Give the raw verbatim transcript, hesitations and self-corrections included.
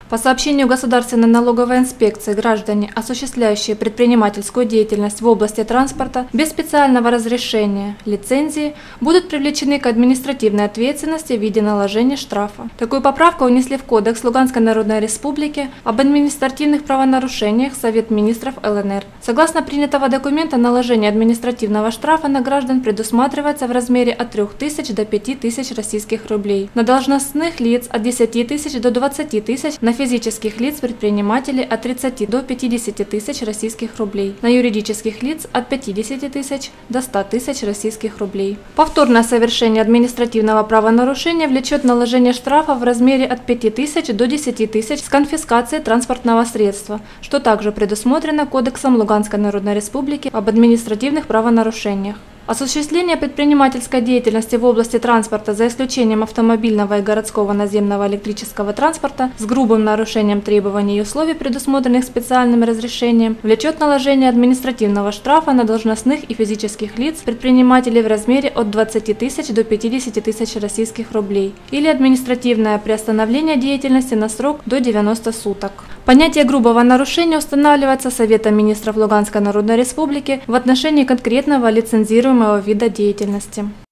По сообщению Государственной налоговой инспекции, граждане, осуществляющие предпринимательскую деятельность в области транспорта без специального разрешения, лицензии, будут привлечены к административной ответственности в виде наложения штрафа. Такую поправку внесли в Кодекс Луганской Народной Республики об административных правонарушениях Совет министров эл эн эр. Согласно принятого документа, наложение административного штрафа на граждан предусматривается в размере от трёх тысяч до пяти тысяч российских рублей, на должностных лиц от десяти тысяч до двадцати тысяч, на физических лиц предпринимателей от тридцати до пятидесяти тысяч российских рублей, на юридических лиц от пятидесяти тысяч до ста тысяч российских рублей. Повторное совершение административного правонарушения влечет наложение штрафа в размере от пяти тысяч до десяти тысяч с конфискацией транспортного средства, что также предусмотрено Кодексом Луганской Народной Республики об административных правонарушениях. Осуществление предпринимательской деятельности в области транспорта, за исключением автомобильного и городского наземного электрического транспорта, с грубым нарушением требований и условий, предусмотренных специальным разрешением, влечет наложение административного штрафа на должностных и физических лиц предпринимателей в размере от двадцати тысяч до пятидесяти тысяч российских рублей или административное приостановление деятельности на срок до девяноста суток. Понятие грубого нарушения устанавливается Советом министров Луганской Народной Республики в отношении конкретного лицензируемого вида деятельности.